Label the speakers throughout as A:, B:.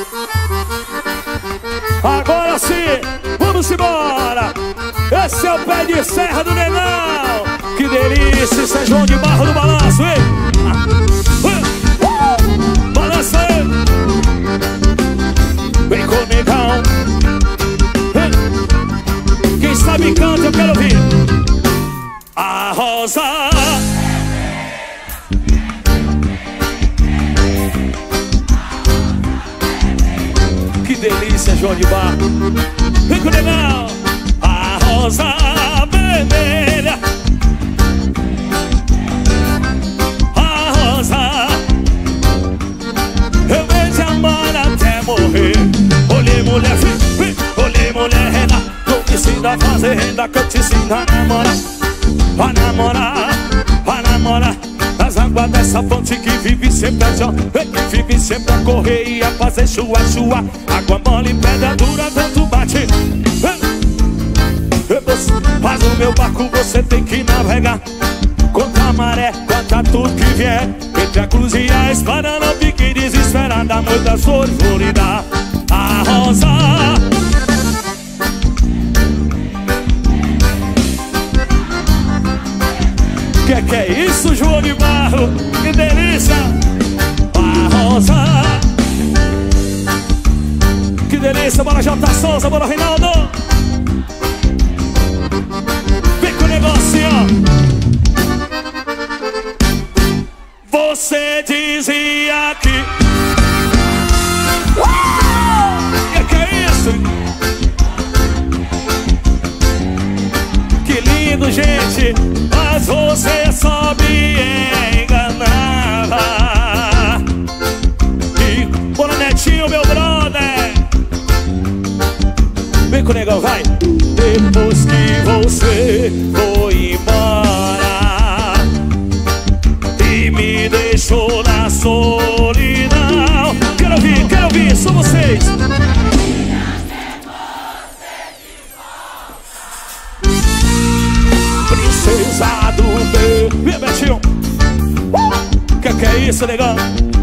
A: Agora sim, vamos embora. Esse é o pé de serra do Negão. Que delícia, São João de Barro no balanço, hein? Balança aí. Vem com o Negão. Quem sabe canta, eu quero ouvir. A rosa. Que delícia, João de Barro. Vem com o Negão. A rosa vermelha. A rosa. Eu vou te amar até morrer. Olhei mulher, olhei mulher renda. Eu te ensino a fazer renda, que eu te ensino a namorar. A namorar, a namorar. Nas águas dessa fonte que vive sempre a que vive sempre a correr e a fazer chua, chua. Água mole e pedra dura, tanto bate. Mas o meu barco você tem que navegar contra a maré, contra tudo que vier. Entre a cruz e a espada, não fique desesperada. Muitas flores vou lhe dar. A rosa. Que é isso, João de Barro? Que delícia! A rosa. Que delícia, bora J. Souza, bora Reinaldo. Vem com o negócio, ó. Você dizia que... Que é isso? Que lindo, gente. Mas você só me enganava. E bora Netinho, meu brother. Vem com o negão, vai. Depois que você foi embora e me deixou na solidão. Quero ouvir, são vocês. Princesa do meu. Vem, Betinho. Que é isso, negão?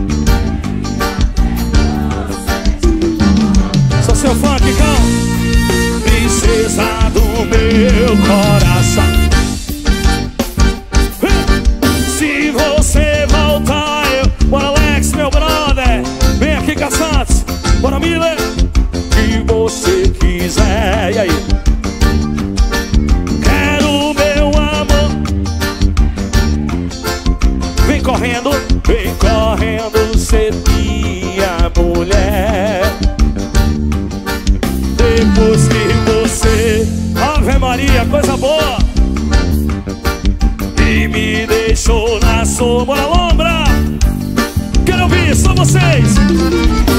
A: Sou seu fã, Kikão. Princesa do meu coração. Se você voltar, eu... Bora, Alex, meu brother. Vem aqui, Cassantes. Bora, Miller. Se você quiser. E aí? Quero meu amor. Vem correndo, ser minha mulher. Depois que você, Ave Maria, coisa boa, e me deixou na sombra. Lombra, quero ouvir, só vocês.